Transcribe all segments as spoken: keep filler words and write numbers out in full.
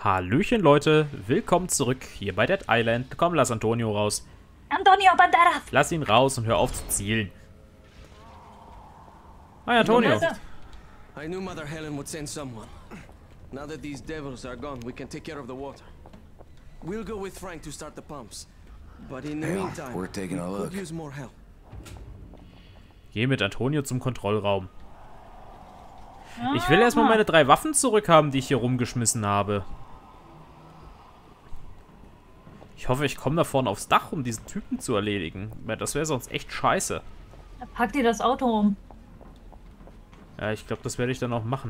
Hallöchen Leute, willkommen zurück hier bei Dead Island. Komm, lass Antonio raus. Antonio Banderas! Lass ihn raus und hör auf zu zielen. Hi Antonio. I knew Mother Helen would send someone. Now that these devils are gone, we can take care of the water. We'll go with Frank to start the pumps. But in the Yeah, meantime, we're taking a we look. could use more help. Geh mit Antonio zum Kontrollraum. Ich will erstmal meine drei Waffen zurückhaben, die ich hier rumgeschmissen habe. Ich hoffe, ich komme da vorne aufs Dach, um diesen Typen zu erledigen. Weil das wäre sonst echt scheiße. Pack dir das Auto um. Ja, ich glaube, das werde ich dann auch machen.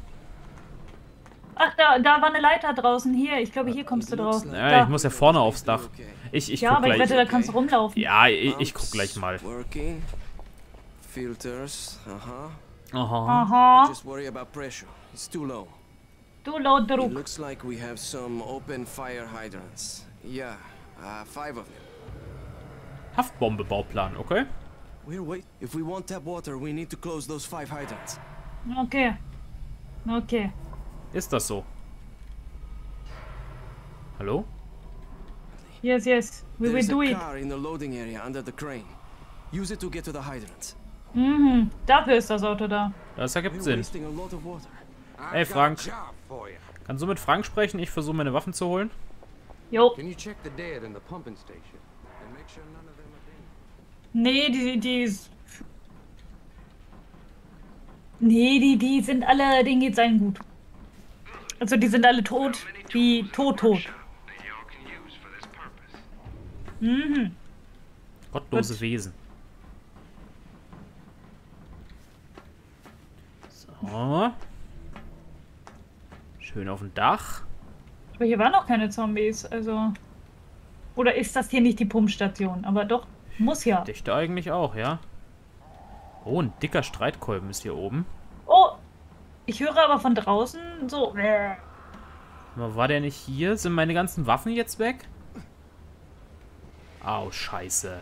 Ach, da, da war eine Leiter draußen. Hier, ich glaube, hier kommst du drauf. Ja, Da. ich muss ja vorne aufs Dach. Ich, ich Ja, guck aber ich gleich. wette, da kannst du rumlaufen. Ja, ich, ich guck gleich mal. Working. Filters, uh-huh. Aha. Aha. Just worry about pressure. It's too low. Du laut It Druck. looks like we have some open fire hydrants. Yeah, uh, five of them. Haftbombe-Bauplan, okay? We're wait. If we want tap water, we need to close those five hydrants. Okay. Okay. Ist das so? Hallo? Yes, yes. We will There's do a it. car in the loading area under the crane. Use it to get to the hydrants. Mhm. Dafür ist das Auto da. Das ergibt We're Sinn. wasting a lot of water. Hey Frank. Kannst du mit Frank sprechen? Ich versuche meine Waffen zu holen. Jo. Can you check the dead in the pumping station and make sure none of them are dangerous? Nee, die, die ist... Nee, die, die sind alle, denen geht's allen gut. Also die sind alle tot, wie tot, tot. Mhm. Gottlose Gut. Wesen. So. Schön auf dem Dach. Aber hier waren noch keine Zombies, also... Oder ist das hier nicht die Pumpstation? Aber doch, muss ja. Dichte eigentlich auch, ja. Oh, ein dicker Streitkolben ist hier oben. Oh! Ich höre aber von draußen so... Aber war der nicht hier? Sind meine ganzen Waffen jetzt weg? Au, scheiße.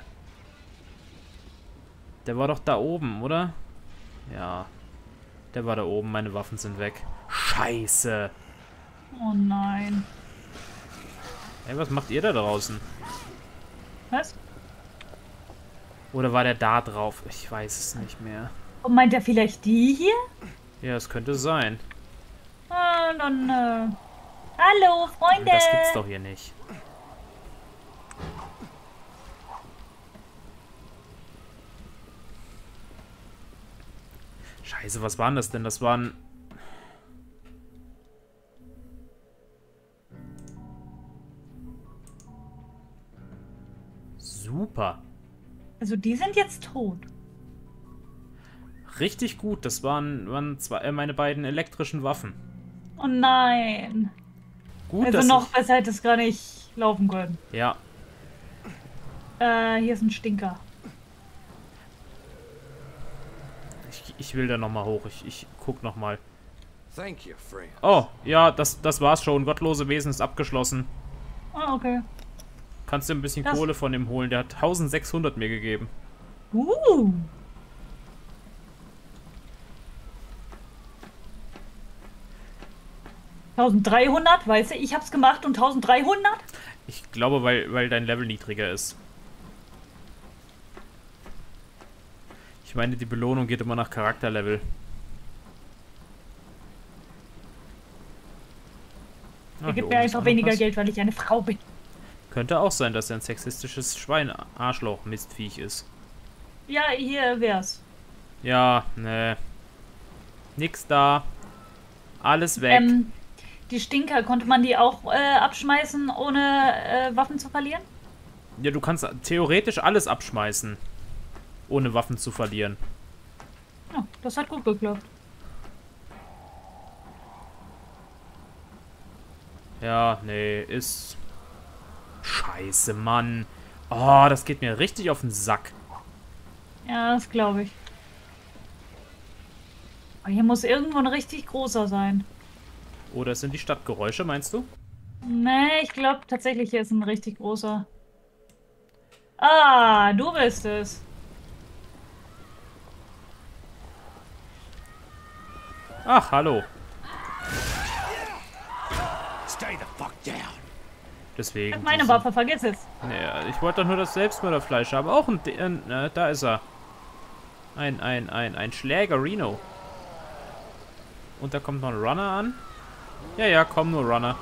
Der war doch da oben, oder? Ja. Der war da oben, meine Waffen sind weg. Scheiße. Oh nein. Ey, was macht ihr da draußen? Was? Oder war der da drauf? Ich weiß es nicht mehr. Und meint er vielleicht die hier? Ja, es könnte sein. Ah, dann, äh... Hallo, Freunde! Das gibt's doch hier nicht. Scheiße, was waren das denn? Das waren... Super. Also die sind jetzt tot. Richtig gut. Das waren, waren zwei, äh, meine beiden elektrischen Waffen. Oh nein. Gut, Also dass noch ich, besser hätte es gar nicht laufen können. ja, Äh, hier ist ein Stinker. ich, ich will da nochmal hoch. Ich, ich guck nochmal. Thank you, friend. Oh, ja, das, das war's schon. Gottlose Wesen ist abgeschlossen. Ah, okay. Kannst du ein bisschen Das- Kohle von dem holen. Der hat eintausendsechshundert mir gegeben. Uh. eintausenddreihundert, weißt du, ich hab's gemacht und eintausenddreihundert? Ich glaube, weil, weil dein Level niedriger ist. Ich meine, die Belohnung geht immer nach Charakterlevel. Ah, Er hier gibt oben mir ist einfach auch noch weniger was. Geld, weil ich eine Frau bin. Könnte auch sein, dass er ein sexistisches Schwein, Arschloch, Mistviech ist. Ja, hier wär's. Ja, ne. Nix da. Alles weg. Ähm, die Stinker, konnte man die auch äh, abschmeißen, ohne äh, Waffen zu verlieren? Ja, du kannst theoretisch alles abschmeißen. Ohne Waffen zu verlieren. Ja, das hat gut geklappt. Ja, nee, ist... Scheiße, Mann. Oh, das geht mir richtig auf den Sack. Ja, das glaube ich. Aber hier muss irgendwo ein richtig großer sein. Oder es sind die Stadtgeräusche, meinst du? Nee, ich glaube tatsächlich, hier ist ein richtig großer. Ah, du bist es. Ach, hallo. Stay the fuck down. Deswegen. Meine diese- Waffe, vergiss es. Naja, ich wollte doch nur das Selbstmörderfleisch haben. Auch ein... D äh, da ist er. Ein, ein, ein, ein Schläger Reno. Und da kommt noch ein Runner an. Ja, ja, komm nur Runner.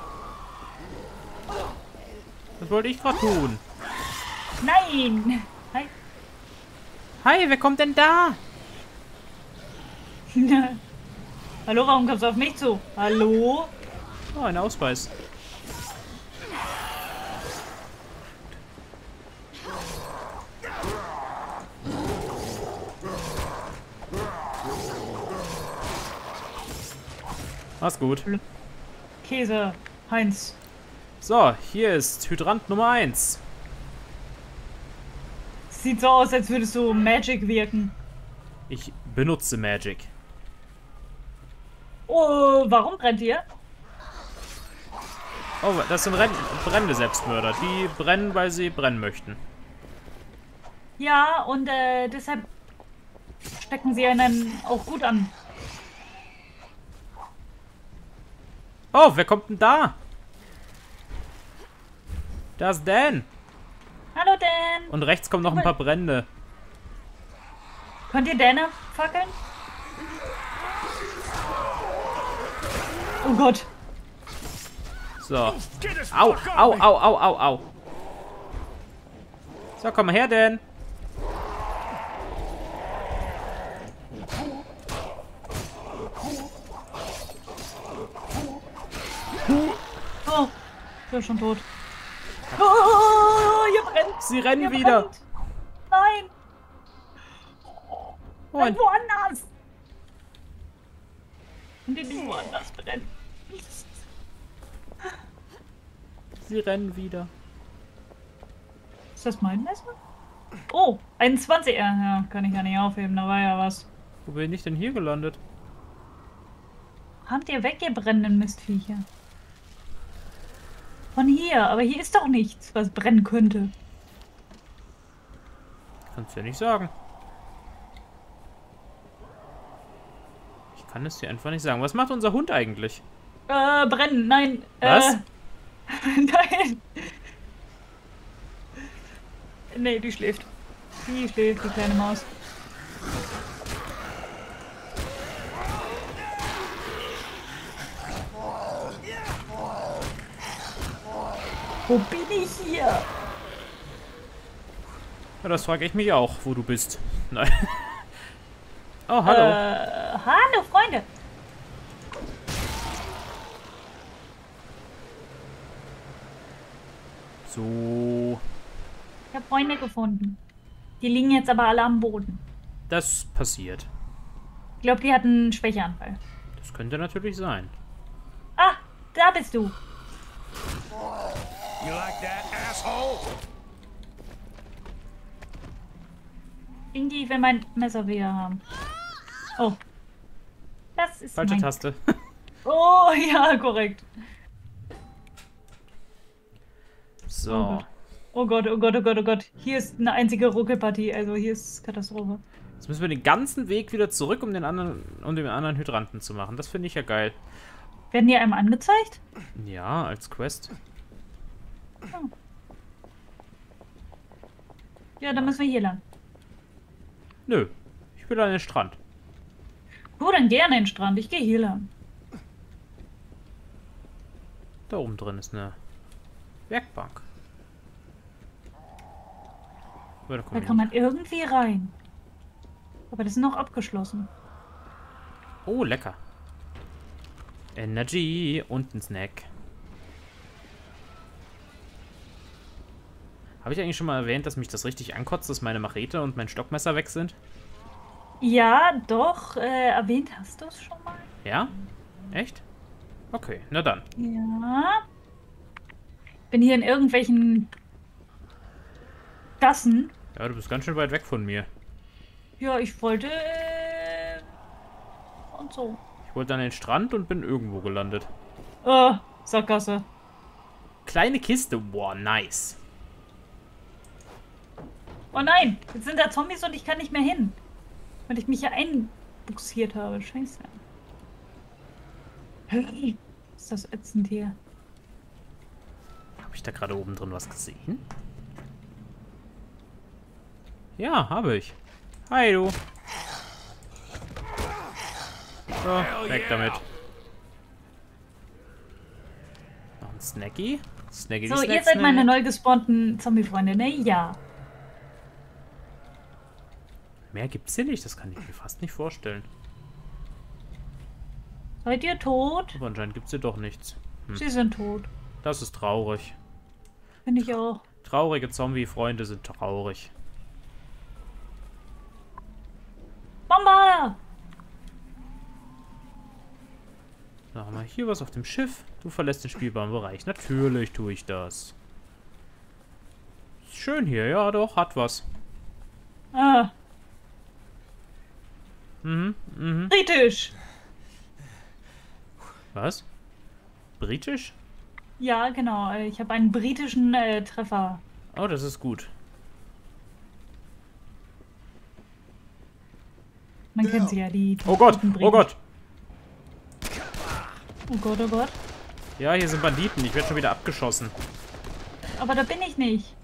Das wollte ich gerade tun. Nein! Hi. Hi, wer kommt denn da? Hallo, warum kommst du auf mich zu? Hallo? Oh, ein Ausweis. Mach's gut. Käse. Heinz. So, hier ist Hydrant Nummer eins. Sieht so aus, als würdest du Magic wirken. Ich benutze Magic. Oh, warum brennt ihr? Oh, das sind Renn brennende Selbstmörder. Die brennen, weil sie brennen möchten. Ja, und äh, deshalb stecken sie einen auch gut an. Oh, wer kommt denn da? Da ist Dan. Hallo, Dan. Und rechts kommen noch ein paar Brände. Könnt ihr Dan fackeln? Oh Gott. So. Au, au, au, au, au, au. So, komm mal her, Dan. Oh, ich bin schon tot. Oh, ihr brennt. Sie rennen Ihr wieder. brennt. Nein. Oh, Nein, ein woanders. Und die nicht woanders brennen. Sie rennen wieder. Ist das mein Messer? Oh, einundzwanzig. Ja, ja, kann ich ja nicht aufheben. Da war ja was. Wo bin ich denn hier gelandet? Habt ihr weg, ihr brennenden Mistviecher? Von hier. Aber hier ist doch nichts, was brennen könnte. Kannst du ja nicht sagen. Ich kann es dir einfach nicht sagen. Was macht unser Hund eigentlich? Äh, brennen. Nein. Was? Äh, nein. Nee, die schläft. Die schläft, die kleine Maus. Wo bin ich hier? Ja, das frage ich mich auch, wo du bist. Nein. Oh, hallo. Äh, hallo, Freunde. So. Ich habe Freunde gefunden. Die liegen jetzt aber alle am Boden. Das passiert. Ich glaube, die hatten einen Schwächeanfall. Das könnte natürlich sein. Ah, da bist du. You like that, asshole? Irgendwie will mein Messer wieder haben. Oh. Das ist Falsche mein... Taste. Oh, ja, korrekt. So. Oh Gott, oh Gott, oh Gott, oh Gott. Hier ist eine einzige Ruckelpartie. Also hier ist Katastrophe. Jetzt müssen wir den ganzen Weg wieder zurück, um den anderen, um den anderen Hydranten zu machen. Das finde ich ja geil. Werden die einem angezeigt? Ja, als Quest. Oh. Ja, dann müssen wir hier lang. Nö. Ich will an den Strand. Wo denn gerne den Strand? Ich gehe hier lang. Da oben drin ist eine Werkbank. Aber da Da kommen wir kann nicht. man irgendwie rein. Aber das ist noch abgeschlossen. Oh, lecker. Energy und ein Snack. Habe ich eigentlich schon mal erwähnt, dass mich das richtig ankotzt, dass meine Machete und mein Stockmesser weg sind? Ja, doch. Äh, erwähnt hast du es schon mal? Ja? Echt? Okay, na dann. Ja. Bin hier in irgendwelchen Gassen. Ja, du bist ganz schön weit weg von mir. Ja, ich wollte... Äh, und so. Ich wollte an den Strand und bin irgendwo gelandet. Äh, Sackgasse. Kleine Kiste. Boah, nice. Oh nein, jetzt sind da Zombies und ich kann nicht mehr hin. Weil ich mich hier einbuxiert habe. Scheiße. Ist das ätzend hier. Habe ich da gerade oben drin was gesehen? Ja, habe ich. Hi, du. So, weg damit. Noch ein Snacky. Snacky So, die ihr Snacks, seid ne? meine neu gespawnten Zombie-Freunde, ne? Ja. Mehr gibt's hier nicht, das kann ich mir fast nicht vorstellen. Seid ihr tot? Aber anscheinend gibt's hier doch nichts. Hm. Sie sind tot. Das ist traurig. Finde ich auch. Traurige Zombie-Freunde sind traurig. Mama! Da haben wir hier was auf dem Schiff. Du verlässt den spielbaren Bereich. Natürlich tue ich das. Ist schön hier, ja doch, hat was. Ah, Mhm, mhm. britisch. Was? Britisch? Ja, genau. äh, Ich habe einen britischen äh, Treffer. Oh, das ist gut. Man kennt sie ja, die. die Oh Gott, guten oh Briten. Gott. Oh Gott, oh Gott. Ja, hier sind Banditen. Ich werde schon wieder abgeschossen. Aber da bin ich nicht.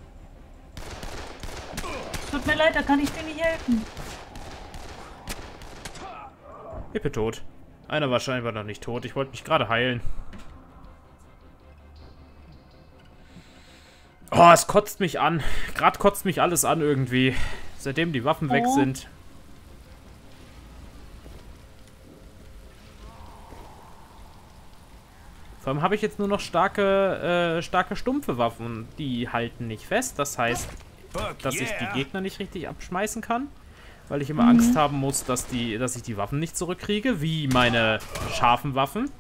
Tut mir leid, da kann ich dir nicht helfen. Ich bin tot. Einer war scheinbar noch nicht tot. Ich wollte mich gerade heilen. Oh, es kotzt mich an. Gerade kotzt mich alles an irgendwie. Seitdem die Waffen weg Oh. sind. Vor allem habe ich jetzt nur noch starke, äh, starke stumpfe Waffen. Die halten nicht fest. Das heißt, Fuck dass ich die yeah. Gegner nicht richtig abschmeißen kann. Weil ich immer Angst haben muss, dass, die, dass ich die Waffen nicht zurückkriege. Wie meine scharfen Waffen.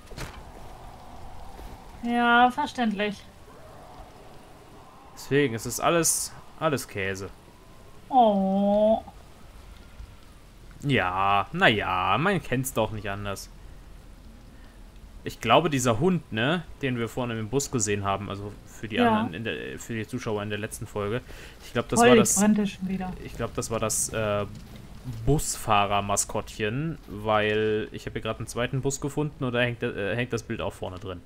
Ja, verständlich. Deswegen, es ist alles, alles Käse. Oh. Ja, naja, man kennt's doch nicht anders. Ich glaube, dieser Hund, ne, den wir vorne im Bus gesehen haben, also für die Ja. anderen, in der, für die Zuschauer in der letzten Folge, ich glaube, das Voll, war ich das, brannte schon wieder. ich glaube, das war das äh, Busfahrer-Maskottchen, weil ich habe hier gerade einen zweiten Bus gefunden und da hängt, äh, hängt das Bild auch vorne drin.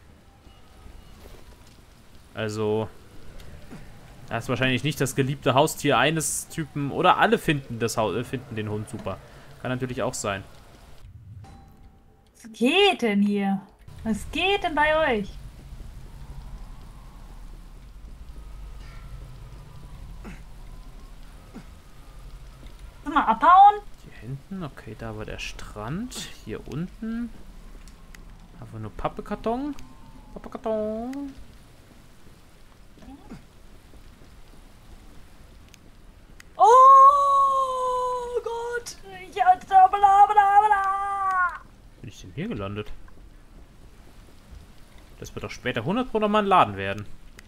Also, das ist wahrscheinlich nicht das geliebte Haustier eines Typen, oder alle finden, das, Hau- äh, finden den Hund super. Kann natürlich auch sein. Was geht denn hier? Was geht denn bei euch? Soll mal abhauen? Hier hinten, okay, da war der Strand. Hier unten haben wir nur Pappekarton. Pappekarton. Oh Gott! Ich hatte bla bla bla. Bin ich denn hier gelandet? Das wird doch später hundert Pro nochmal ein Laden werden.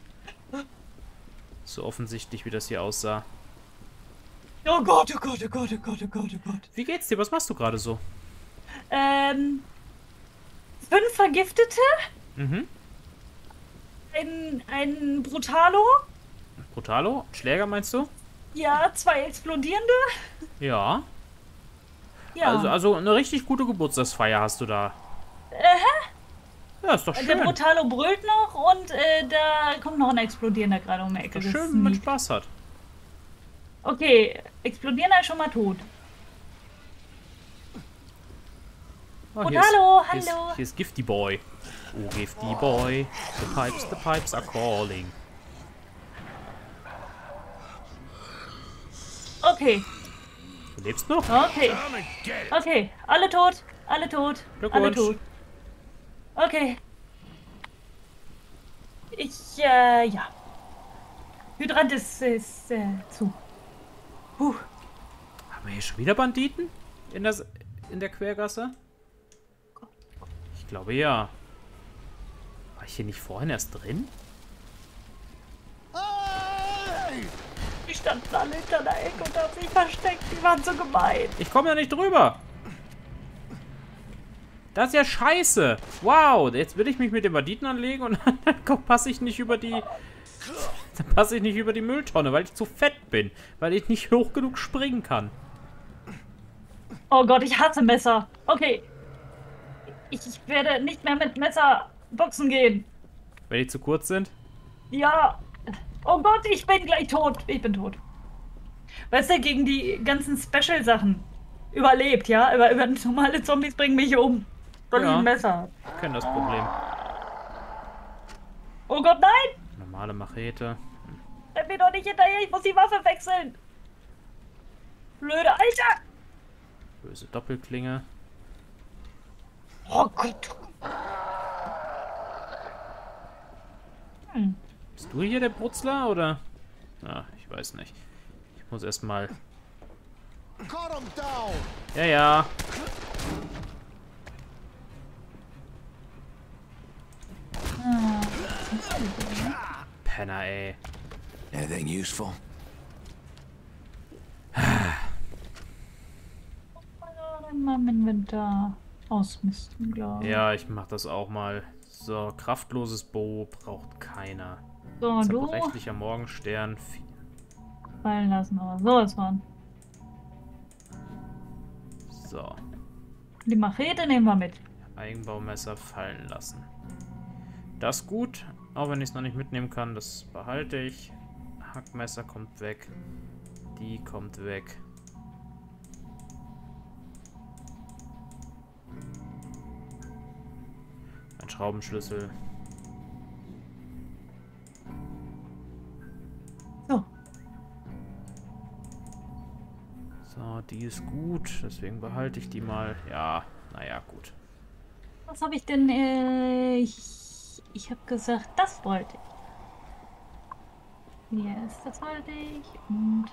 So offensichtlich, wie das hier aussah. Oh Gott, oh Gott, oh Gott, oh Gott, oh Gott, oh Gott. Wie geht's dir? Was machst du gerade so? Ähm. Fünf Vergiftete? Mhm. Ein, ein Brutalo? Brutalo? Schläger meinst du? Ja, zwei explodierende? Ja. Ja. Also, also eine richtig gute Geburtstagsfeier hast du da. Ja, ist doch Der schön. Brutalo brüllt noch und äh, da kommt noch ein explodierender gerade um die Ecke. Doch Das schön, ist wenn man neat. Spaß hat. Okay, explodierender ist schon mal tot. Oh, Und hallo, hier ist, hallo. Hier ist Gifty Boy. Oh, Gifty Boy. The pipes, the pipes are calling. Okay, Du lebst noch? okay, Come and get it. okay. Alle tot, alle tot, alle Glückwunsch. tot. Okay. Ich, äh, ja. Hydrant ist, ist äh, zu. Puh. Haben wir hier schon wieder Banditen? In der, S- in der Quergasse? Ich glaube ja. War ich hier nicht vorhin erst drin? Die standen alle hinter der Ecke und haben sich versteckt. Die waren so gemein. Ich komme ja nicht drüber. Das ist ja scheiße. Wow, jetzt will ich mich mit den Banditen anlegen und dann passe ich nicht über die... Dann passe ich nicht über die Mülltonne, weil ich zu fett bin. Weil ich nicht hoch genug springen kann. Oh Gott, ich hasse Messer. Okay. Ich, ich werde nicht mehr mit Messer boxen gehen. Wenn die zu kurz sind. Ja. Oh Gott, ich bin gleich tot. Ich bin tot. Weißt du, gegen die ganzen Special-Sachen überlebt, ja? Aber über normale Zombies bringen mich um. Weil ich Ja. ein Messer habe. Ich kenne das Problem. Oh Gott, nein! Normale Machete. Renn mir doch nicht hinterher, ich muss die Waffe wechseln. Blöde Alter! Böse Doppelklinge. Oh Gott. Hm. Bist du hier der Brutzler, oder? Ah, ich weiß nicht. Ich muss erstmal... Cut him down! Ja, ja. Ah. Penner, ey. Anything useful? Mal im Inventar ausmisten, glaube ich. Ja, ich mach das auch mal. So, kraftloses Bo braucht keiner. So, du Zerbrechlicher Morgenstern. vier. fallen lassen, aber sowas von. So. Die Machete nehmen wir mit. Eigenbaumesser fallen lassen. Das ist gut, auch wenn ich es noch nicht mitnehmen kann. Das behalte ich. Hackmesser kommt weg. Die kommt weg. Ein Schraubenschlüssel. So. So, die ist gut. Deswegen behalte ich die mal. Ja, naja, gut. Was habe ich denn? Äh, ich ich habe gesagt, das wollte ich. Yes, das wollte ich. Und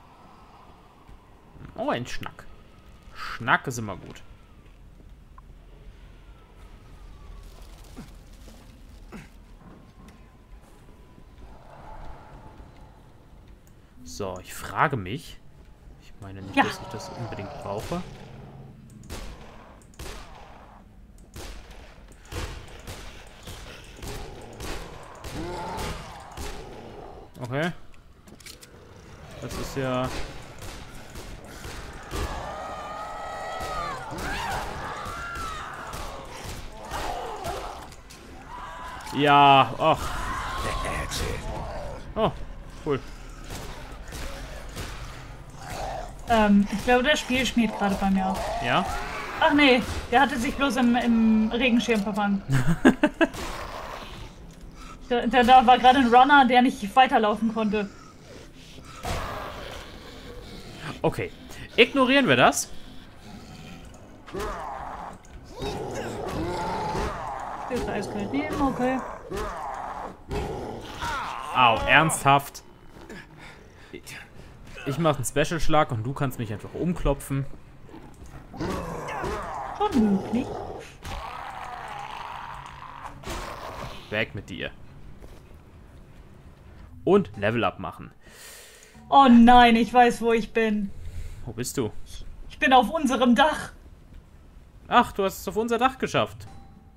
Oh, ein Schnack. Schnack ist immer gut. So, ich frage mich. Ich meine nicht, Ja. dass ich das unbedingt brauche. Okay. Das ist ja... Ja, ach. That's it. Oh, cool. ähm, ich glaube, das Spiel schmiert gerade bei mir auf. Ja? Ach nee, der hatte sich bloß im, im Regenschirm verfangen. da, da, da war gerade ein Runner, der nicht weiterlaufen konnte. Okay. Ignorieren wir das. Der ist eiskalt nehmen, okay. Au, ernsthaft. Ich mache einen Special-Schlag und du kannst mich einfach umklopfen. Schon möglich. Weg mit dir. Und Level-Up machen. Oh nein, ich weiß, wo ich bin. Wo bist du? Ich bin auf unserem Dach. Ach, du hast es auf unser Dach geschafft.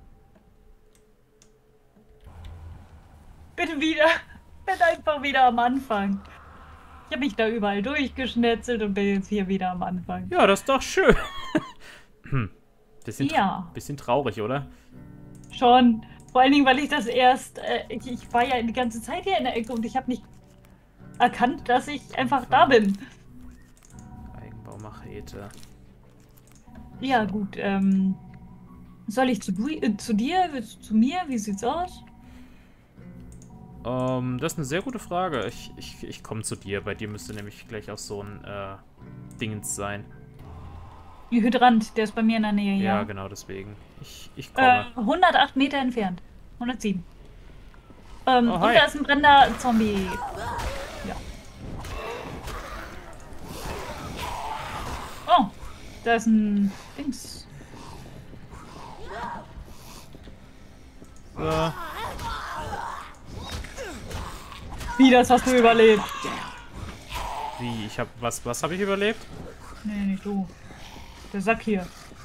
Bin wieder, bin einfach wieder am Anfang. Ich habe mich da überall durchgeschnetzelt und bin jetzt hier wieder am Anfang. Ja, das ist doch schön. hm. Bisschen, Ja. bisschen traurig, oder? Schon. Vor allen Dingen, weil ich das erst, äh, ich, ich war ja die ganze Zeit hier in der Ecke und ich habe nicht erkannt, dass ich einfach da bin. Eigenbaumachete. Ja, gut, ähm, soll ich zu, du, äh, zu dir, willst du zu mir? Wie sieht's aus? Ähm, das ist eine sehr gute Frage. Ich, ich, ich komme zu dir. Bei dir müsste nämlich gleich auch so ein äh, Dingens sein. Die Hydrant, der ist bei mir in der Nähe, Ja, ja. genau, deswegen. Ich, ich Äh, komme. hundertacht Meter entfernt. hundertsieben. Ähm, Oh, und hi. da ist ein brennender Zombie. Ja. Oh, da ist ein Dings. So. Wie, das hast du überlebt? Wie, ich hab. Was, was habe ich überlebt? Nee, nicht du. Der Sack hier.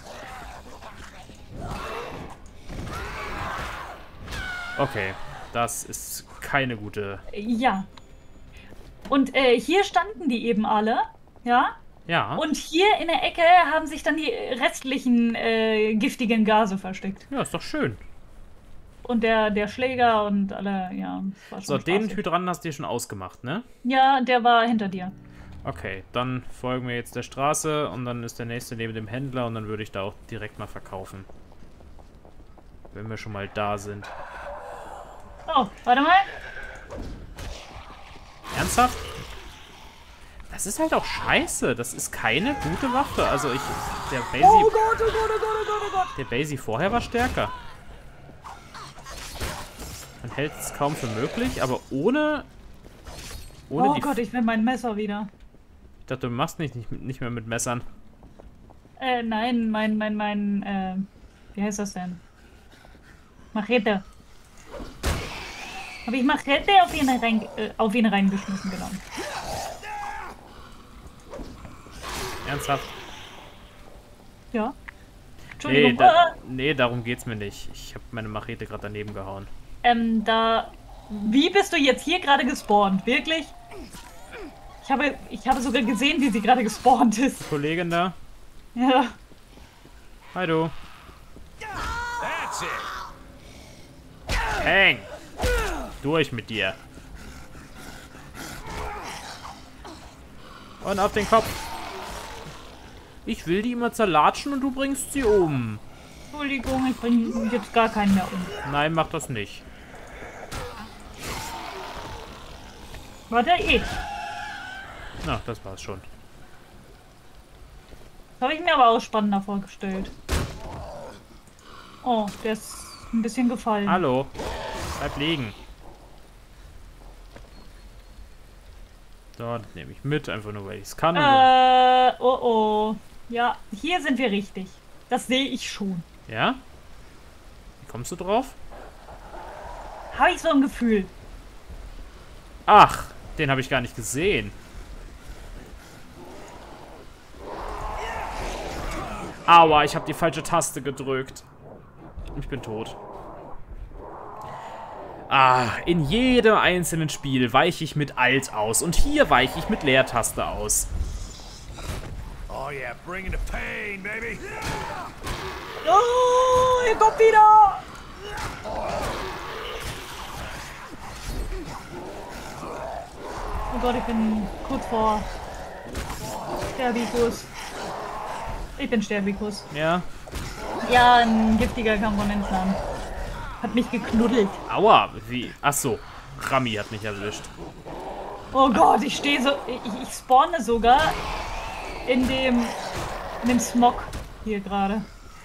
Okay. Das ist keine gute. Ja. Und äh, hier standen die eben alle. Ja. Ja. Und hier in der Ecke haben sich dann die restlichen äh, giftigen Gase versteckt. Ja, ist doch schön. und der, der Schläger und alle, ja. War schon So, den spaßig. Hydranten hast du dir schon ausgemacht, ne? Ja, der war hinter dir. Okay, dann folgen wir jetzt der Straße und dann ist der nächste neben dem Händler und dann würde ich da auch direkt mal verkaufen. Wenn wir schon mal da sind. Oh, warte mal. Ernsthaft? Das ist halt auch scheiße. Das ist keine gute Waffe. Also ich... Der Oh Basie... Gott, oh Gott, oh Gott, oh Gott, oh Gott. Der Basie vorher war stärker. Man hält es kaum für möglich, aber ohne... Ohne Oh die... Gott, ich will mein Messer wieder. Ich dachte, du machst nicht, nicht, nicht mehr mit Messern. Äh, nein, mein, mein, mein, äh, wie heißt das denn? Machete. Habe ich Machete auf ihn, rein, äh, auf ihn reingeschmissen, genau. Ernsthaft? Ja. Nee, Entschuldigung. da, Ah, nee, darum geht's mir nicht. Ich habe meine Machete gerade daneben gehauen. ähm, da. Wie bist du jetzt hier gerade gespawnt? Wirklich? Ich habe, ich habe sogar gesehen, wie sie gerade gespawnt ist. Kollegin da? Ja. Hi, du. That's it. Häng! Durch mit dir. Und auf den Kopf. Ich will die immer zerlatschen und du bringst sie um. Entschuldigung, ich bringe jetzt gar keinen mehr um. Nein, mach das nicht. Warte, ich. Na, das war's schon. Das habe ich mir aber auch spannender vorgestellt. Oh, der ist ein bisschen gefallen. Hallo. Bleib liegen. So, das nehme ich mit, einfach nur weil ich es kann. Äh, oh oh. Ja, hier sind wir richtig. Das sehe ich schon. Ja? Wie kommst du drauf? Habe ich so ein Gefühl. Ach, den habe ich gar nicht gesehen. Aua, ich habe die falsche Taste gedrückt. Ich bin tot. Ah, in jedem einzelnen Spiel weiche ich mit Alt aus. Und hier weiche ich mit Leertaste aus. Oh yeah, bringing the pain, baby. Oh, er kommt wieder. Oh Gott, ich bin kurz vor Sterbikus. Ich bin Sterbikus. Ja. Ja, ein giftiger kam von entlang. Hat mich geknuddelt. Aua, wie? Ach so, Rami hat mich erwischt. Oh Gott, ich stehe so. Ich, ich spawne sogar in dem. in dem Smog hier gerade.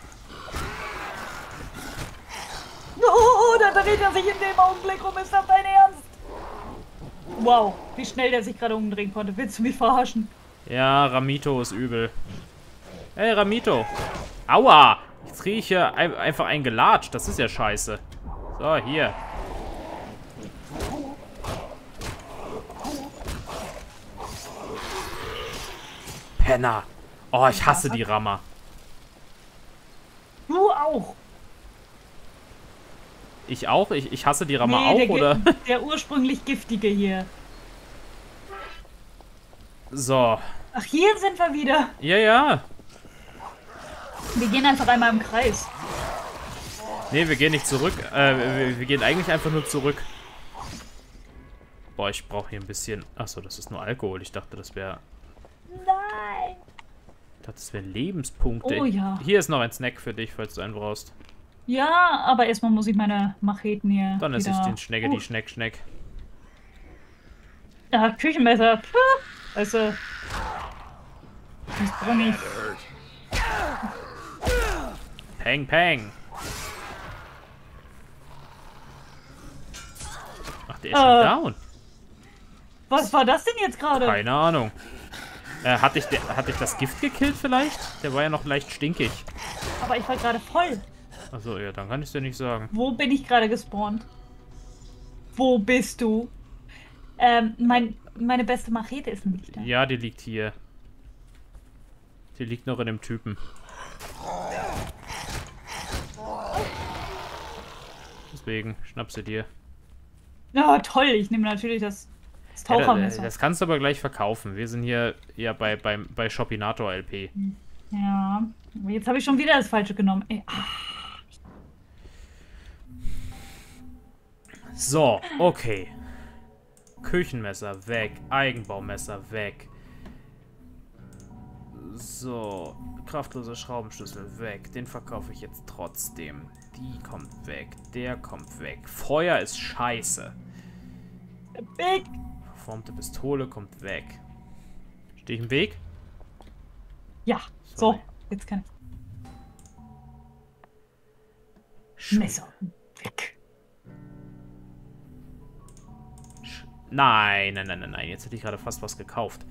Oh, da dreht er sich in dem Augenblick um. Ist das dein Ernst? Wow, wie schnell der sich gerade umdrehen konnte. Willst du mich verarschen? Ja, Ramito ist übel. Hey, Ramito. Aua! Jetzt kriege ich hier ein, einfach einen gelatscht. Das ist ja scheiße. So, hier. Penner. Oh, ich hasse die Rammer. Du auch. Ich auch? Ich, ich hasse die Rammer Nee, auch, der, oder? Gi- der ursprünglich giftige hier. So. Ach, hier sind wir wieder. Ja, ja. Wir gehen einfach einmal im Kreis. Nee, wir gehen nicht zurück. Äh, wir, wir gehen eigentlich einfach nur zurück. Boah, ich brauche hier ein bisschen... Achso, das ist nur Alkohol. Ich dachte, das wäre... Nein. Ich dachte, das wären Lebenspunkte. Oh ja. Hier ist noch ein Snack für dich, falls du einen brauchst. Ja, aber erstmal muss ich meine Macheten hier. Dann esse ich wieder- den Schnecke, Oh, die Schneck, Schneck. Ja, Küchenmesser. Puh. Weißt du. Das brauche ich. Peng, peng. Ach, der ist schon Äh. down. Was war das denn jetzt gerade? Keine Ahnung. Äh, hatte ich, der, hatte ich das Gift gekillt vielleicht? Der war ja noch leicht stinkig. Aber ich war gerade voll. Achso, ja, dann kann ich es dir nicht sagen. Wo bin ich gerade gespawnt? Wo bist du? Ähm, mein, meine beste Machete ist nicht da. Ja, die liegt hier. Die liegt noch in dem Typen. Deswegen, schnapp sie dir. Ja, toll. Ich nehme natürlich das, das Ja, da, Tauchermesser. das kannst du aber gleich verkaufen. Wir sind hier ja bei, bei, bei Shopinator L P. Ja, aber jetzt habe ich schon wieder das Falsche genommen. Ey, ah. So, okay. Küchenmesser weg. Eigenbaumesser weg. So, kraftlose Schraubenschlüssel weg. Den verkaufe ich jetzt trotzdem. Die kommt weg. Der kommt weg. Feuer ist scheiße. Big. Verformte Pistole kommt weg. Stehe ich im Weg? Ja, Sorry. so. Jetzt kann ich. Sch Messer. Weg. Sch nein, nein, nein, nein, nein. Jetzt hätte ich gerade fast was gekauft.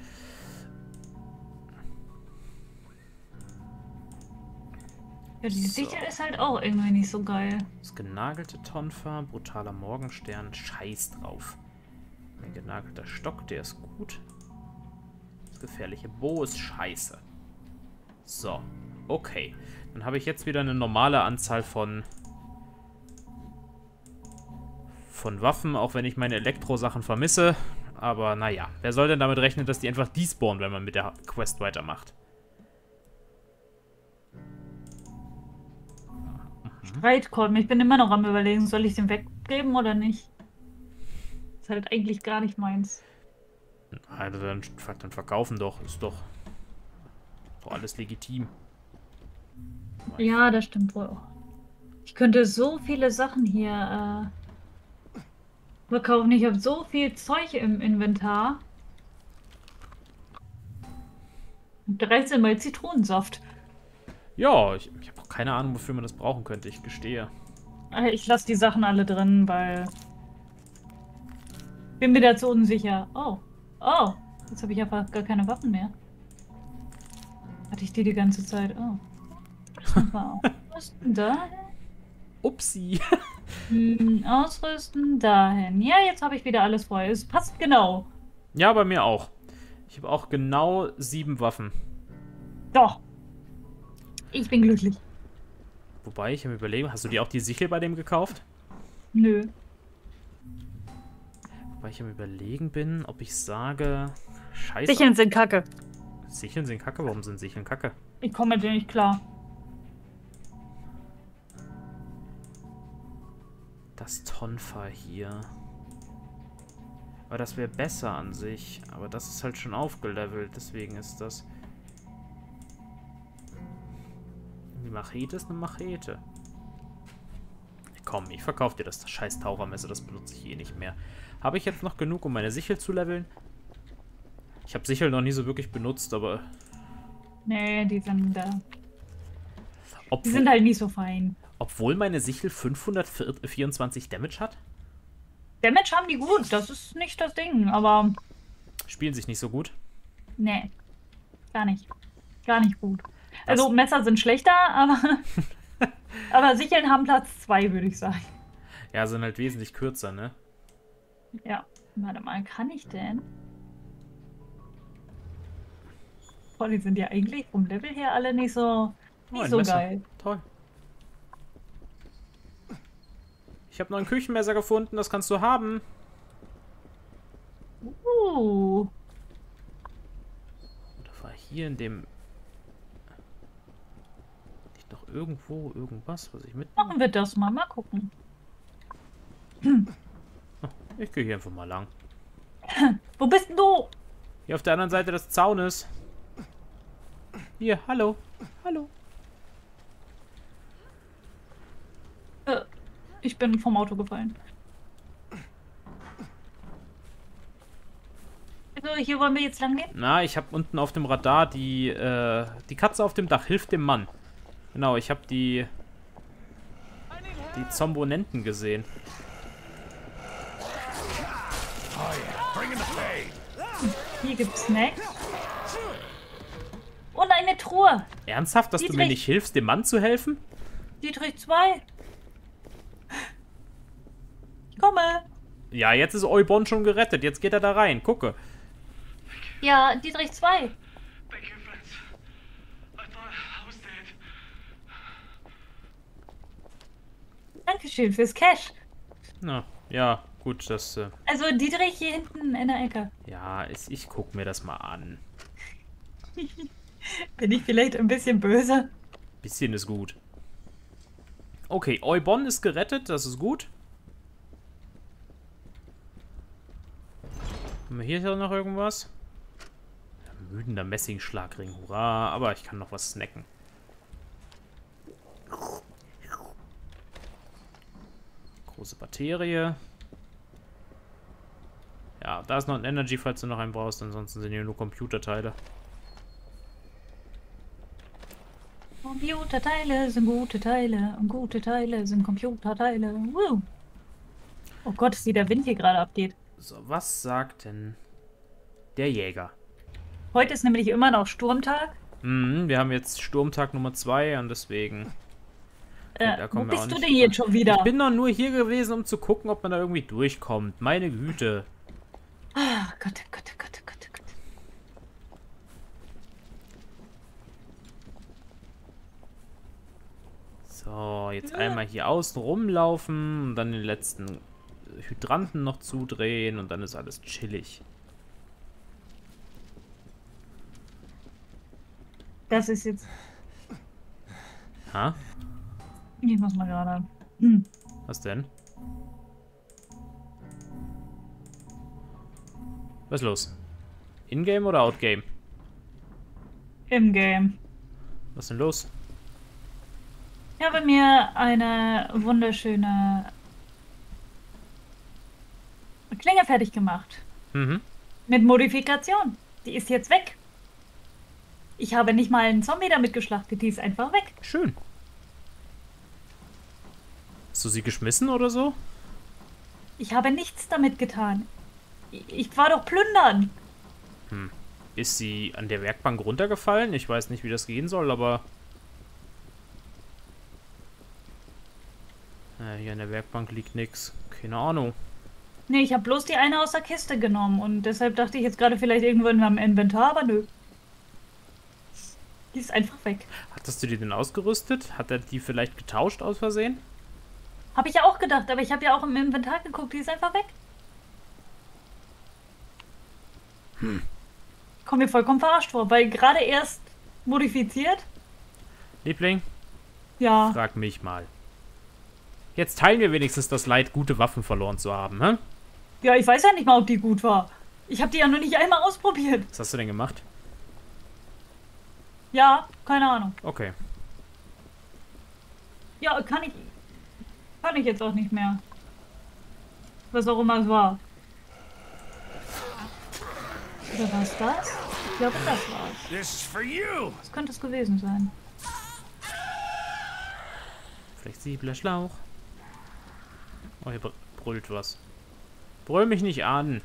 Ja, die So. Sichel ist halt auch irgendwie nicht so geil. Das genagelte Tonfa, brutaler Morgenstern, scheiß drauf. Ein genagelter Stock, der ist gut. Das gefährliche Bow ist scheiße. So, okay. Dann habe ich jetzt wieder eine normale Anzahl von von Waffen, auch wenn ich meine Elektro-Sachen vermisse. Aber naja, wer soll denn damit rechnen, dass die einfach despawnen, wenn man mit der Quest weitermacht? Streitkolben. Ich bin immer noch am Überlegen, soll ich den weggeben oder nicht? Ist halt eigentlich gar nicht meins. Also dann, dann verkaufen doch. Ist doch, doch alles legitim. Ja, das stimmt wohl auch. Ich könnte so viele Sachen hier äh, verkaufen. Ich habe so viel Zeug im Inventar. Und dreizehn mal Zitronensaft. Ja, ich, ich habe auch keine Ahnung, wofür man das brauchen könnte. Ich gestehe. Äh, Ich lasse die Sachen alle drin, weil... Bin mir dazu unsicher. Oh. Oh. Jetzt habe ich einfach gar keine Waffen mehr. Hatte ich die die ganze Zeit? Oh. Mal ausrüsten dahin. Upsi. Hm, ausrüsten dahin. Ja, jetzt habe ich wieder alles voll. Es passt genau. Ja, bei mir auch. Ich habe auch genau sieben Waffen. Doch. Ich bin glücklich. Wobei, ich habe überlegt, hast du dir auch die Sichel bei dem gekauft? Nö. Wobei ich am Überlegen bin, ob ich sage... Scheiße. Sicheln sind kacke. Sicheln sind kacke? Warum sind Sicheln kacke? Ich komme mit denen nicht klar. Das Tonfa hier. Aber das wäre besser an sich. Aber das ist halt schon aufgelevelt, deswegen ist das... Die Machete ist eine Machete. Komm, ich verkaufe dir das scheiß Tauchermesser, das benutze ich eh nicht mehr. Habe ich jetzt noch genug, um meine Sichel zu leveln? Ich habe Sichel noch nie so wirklich benutzt, aber... Nee, die sind da. Die Obwohl, sind halt nicht so fein. obwohl meine Sichel fünfhundertvierundzwanzig Damage hat? Damage haben die gut, das ist nicht das Ding, aber... Spielen sich nicht so gut. Nee. Gar nicht. Gar nicht gut. Also Messer sind schlechter, aber... aber Sicheln haben Platz zwei, würde ich sagen. Ja, sind halt wesentlich kürzer, ne? Ja. Warte mal, kann ich denn? Boah, die sind ja eigentlich vom Level her alle nicht so... Oh, Nicht ein so Messer. geil. Toll. Ich habe noch ein Küchenmesser gefunden, das kannst du haben. Uh. Oder war hier in dem... Nicht noch irgendwo irgendwas, was ich mit... Machen wir das mal. Mal gucken. Ich gehe hier einfach mal lang. Wo bist denn du? Hier auf der anderen Seite des Zaunes. Hier, hallo. Hallo. Äh, ich bin vom Auto gefallen. Also, hier wollen wir jetzt lang gehen? Na, ich habe unten auf dem Radar die, äh, die Katze auf dem Dach. Hilft dem Mann. Genau, ich habe die... Die Zombonenten gesehen. Oh yeah, bring in the pain. Hier gibt's Snacks. Und eine Truhe. Ernsthaft, dass du mir Dietrich. nicht hilfst, dem Mann zu helfen? Dietrich zwei. Ich komme. Ja, jetzt ist Eubon schon gerettet. Jetzt geht er da rein. Gucke. Ja, Dietrich zwei. Thank you, friends. I thought I was dead. Dankeschön fürs Cash. Na, ja, gut, das... Äh, Also Dietrich hier hinten in der Ecke. ja, ich, ich guck mir das mal an. Bin ich vielleicht ein bisschen böse? Bisschen ist gut. Okay, Eubon ist gerettet, das ist gut. Haben wir hier noch irgendwas? Müdender Messingschlagring, hurra. Aber ich kann noch was snacken. Große Batterie. Ja, da ist noch ein Energy, falls du noch einen brauchst. Ansonsten sind hier nur Computerteile. Computerteile sind gute Teile und gute Teile sind Computerteile. Woo. Oh Gott, wie der Wind hier gerade abgeht. So, was sagt denn der Jäger? Heute ist nämlich immer noch Sturmtag. Mhm, wir haben jetzt Sturmtag Nummer zwei und deswegen... Äh, da wo kommen wir auch bist du nicht denn jetzt schon wieder? Ich bin doch nur hier gewesen, um zu gucken, ob man da irgendwie durchkommt. Meine Güte. Ah, Gott, oh Gott, oh Gott, oh Gott, oh Gott. So, jetzt einmal hier außen rumlaufen und dann den letzten Hydranten noch zudrehen und dann ist alles chillig. Das ist jetzt... Ha? Ich muss mal gerade... Hm. Was denn? Was ist los? In-game oder out-game? Im Game. Was ist denn los? Ich habe mir eine wunderschöne Klinge fertig gemacht. Mhm. Mit Modifikation. Die ist jetzt weg. Ich habe nicht mal einen Zombie damit geschlachtet. Die ist einfach weg. Schön. Hast du sie geschmissen oder so? Ich habe nichts damit getan. Ich, ich war doch plündern. Hm. Ist sie an der Werkbank runtergefallen? Ich weiß nicht, wie das gehen soll, aber... Ja, hier an der Werkbank liegt nichts. Keine Ahnung. Nee, ich habe bloß die eine aus der Kiste genommen. Und deshalb dachte ich jetzt gerade vielleicht irgendwann am Inventar, aber nö. Die ist einfach weg. Hattest du die denn ausgerüstet? Hat er die vielleicht getauscht aus Versehen? Habe ich ja auch gedacht, aber ich habe ja auch im Inventar geguckt. Die ist einfach weg. Hm. Komm mir vollkommen verarscht vor, weil gerade erst modifiziert. Liebling, Ja. frag mich mal. Jetzt teilen wir wenigstens das Leid, gute Waffen verloren zu haben, hä? Ja, ich weiß ja nicht mal, ob die gut war. Ich habe die ja noch nicht einmal ausprobiert. Was hast du denn gemacht? Ja, keine Ahnung. Okay. Ja, kann ich. Kann ich jetzt auch nicht mehr. Was auch immer es war. Oder war es das? Ich glaube, das war's. This is for you. Was könnte es gewesen sein? Flexibler Schlauch. Oh, hier br- brüllt was. Brüll mich nicht an.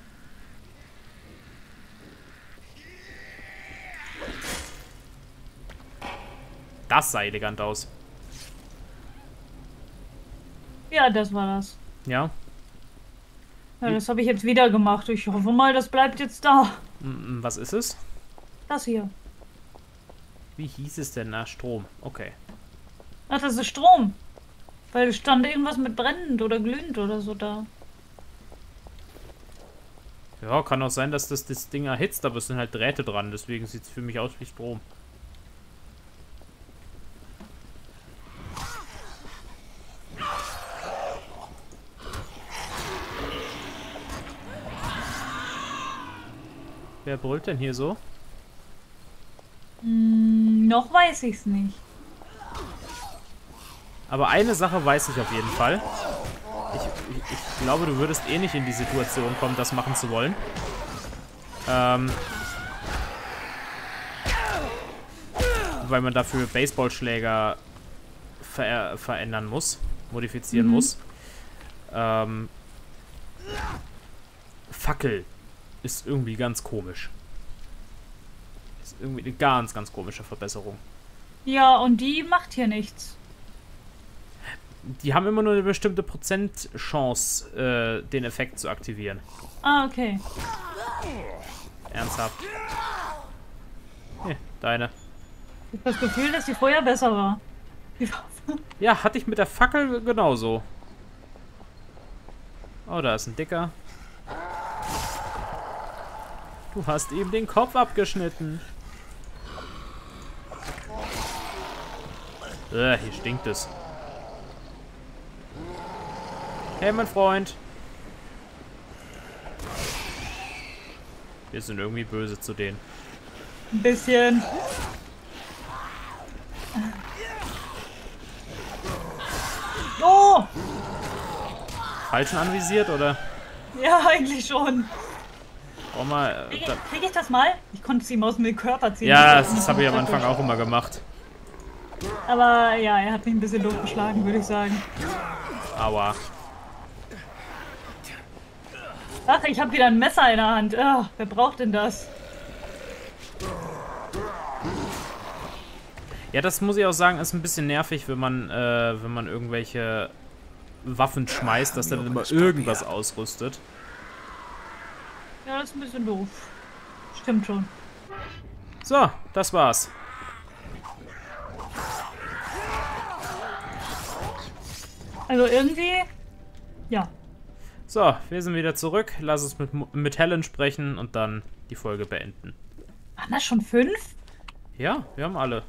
Das sah elegant aus. Ja, das war das. Ja. Ja, das habe ich jetzt wieder gemacht. Ich hoffe mal, das bleibt jetzt da. Mm, Was ist es? Das hier. Wie hieß es denn? Na, Strom. Okay. Ach, das ist Strom. Weil es stand irgendwas mit brennend oder glühend oder so da. Ja, kann auch sein, dass das das Ding erhitzt, aber es sind halt Drähte dran. Deswegen sieht es für mich aus wie Strom. Wer brüllt denn hier so? Hm, noch weiß ich's nicht. Aber eine Sache weiß ich auf jeden Fall. Ich, ich, ich glaube, du würdest eh nicht in die Situation kommen, das machen zu wollen. Ähm, weil man dafür Baseballschläger ver verändern muss, modifizieren Mhm. muss. Ähm, Fackel ist irgendwie ganz komisch. Ist irgendwie eine ganz, ganz komische Verbesserung. Ja, und die macht hier nichts. Die haben immer nur eine bestimmte Prozentchance, äh, den Effekt zu aktivieren. Ah, okay. Ernsthaft. Hier, deine. Ich habe das Gefühl, dass die vorher besser war. Die war Ja, hatte ich mit der Fackel genauso. Oh, da ist ein Dicker. Du hast ihm den Kopf abgeschnitten. Äh, hier stinkt es. Hey, mein Freund. Wir sind irgendwie böse zu denen. Ein bisschen. Oh! Falschen anvisiert, oder? Ja, eigentlich schon. Brauch mal... Krieg Äh, ich, da, krieg ich das mal? Ich konnte es ihm aus dem Körper ziehen. ja, Das das, das habe ich am Anfang auch immer gemacht. Aber ja, er hat mich ein bisschen doof geschlagen, würde ich sagen. Aua. Ach, ich habe wieder ein Messer in der Hand. Ugh, wer braucht denn das? Ja, das muss ich auch sagen, ist ein bisschen nervig, wenn man, äh, wenn man irgendwelche Waffen schmeißt, dass dann immer irgendwas ausrüstet. Ja, das ist ein bisschen doof. Stimmt schon. So, das war's. Also irgendwie... Ja. So, wir sind wieder zurück. Lass uns mit, mit Helen sprechen und dann die Folge beenden. Waren das schon fünf? Ja, wir haben alle.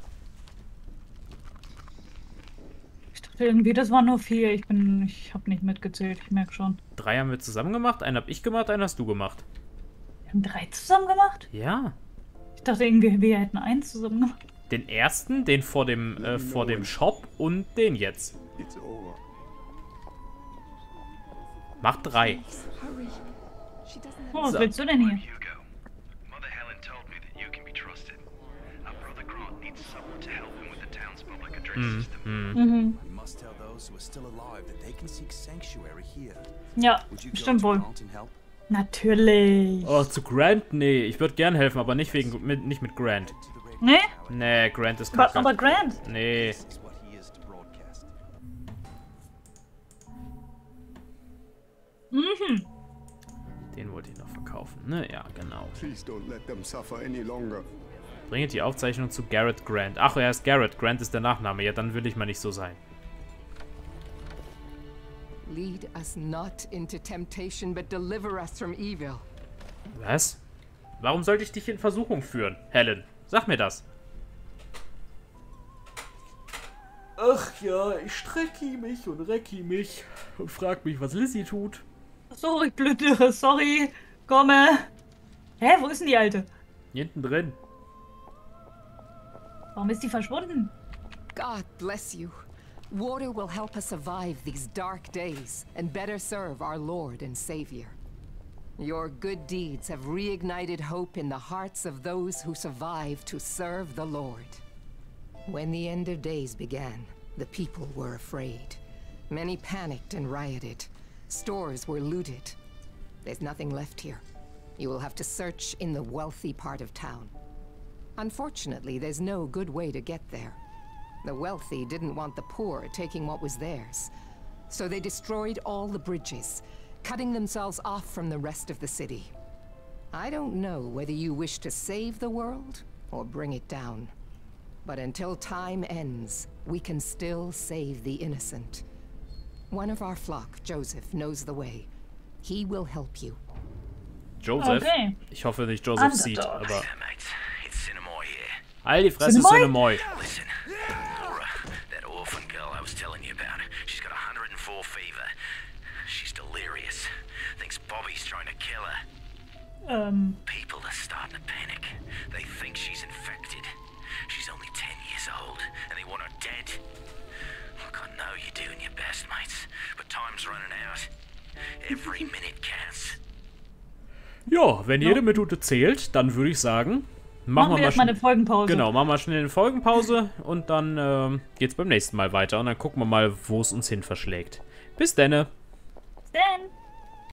Ich dachte irgendwie, das waren nur vier. Ich bin... Ich habe nicht mitgezählt, ich merke schon. Drei haben wir zusammen gemacht, einen hab ich gemacht, einen hast du gemacht. Wir haben drei zusammen gemacht? Ja. Ich dachte irgendwie, wir hätten eins zusammen gemacht. Den ersten, den vor dem, äh, vor dem Shop und den jetzt. Mach drei. Oh, was willst du denn hier? Hugo. Mother Helen told me that you can be trusted. Our brother Grant needs someone to help him with the town's public address system. Mhm. We must tell those who are still alive that they can seek sanctuary here. Ja, Would you go stimmt to wohl. Grant and help? Natürlich. Oh, zu Grant? Nee, ich würde gern helfen, aber nicht wegen mit, nicht mit Grant. To the radio Nee? tower. Nee, Grant ist Aber, kacke. aber Grant. Nee. This is what he is to broadcast. Mhm. Den wollte ich noch verkaufen. Ne, ja, genau. Please don't let them suffer any longer. Bringe die Aufzeichnung zu Garrett Grant. Ach, er ist Garrett. Grant ist der Nachname. Ja, dann will ich mal nicht so sein. Lead us not into temptation, but deliver us from evil. Was? Warum sollte ich dich in Versuchung führen, Helen? Sag mir das. Ach ja, ich strecke mich und recki mich und frag mich, was Lizzie tut. Sorry, blöde, sorry. Komme. Hä, wo ist denn die Alte? Hier hinten drin. Warum ist die verschwunden? God bless you. Water will help us survive these dark days and better serve our Lord and Savior. Your good deeds have reignited hope in the hearts of those who survive to serve the Lord. When the end of days began, the people were afraid. Many panicked and rioted. Stores were looted. There's nothing left here. You will have to search in the wealthy part of town. Unfortunately, there's no good way to get there. The wealthy didn't want the poor taking what was theirs, so they destroyed all the bridges, cutting themselves off from the rest of the city. I don't know whether you wish to save the world or bring it down. But until time ends, we can still save the innocent. One of our flock, Joseph, knows the way. He will help you. Joseph? Okay. Ich hoffe nicht Joseph sieht, Underdog. aber... Yeah, mate. It's Cinemoy here. Halt die Fresse, Cinemoy? Cinemoy. Listen, Laura, that orphan girl I was telling you about, she's got one hundred and four fever. She's delirious. Thinks Bobby's trying to kill her. Ähm, People are starting to panic. They think she's infected. She's only ten years old, and they want her dead. Look, I know you're doing your best, mates, but time's running out. Every minute counts. Ja, wenn jede Minute zählt, dann würde ich sagen, machen, machen wir wir erstmal mal eine Folgenpause. Genau, machen wir schnell eine Folgenpause und dann ähm, geht's beim nächsten Mal weiter und dann gucken wir mal, wo es uns hin verschlägt. Bis denne! Bis dann.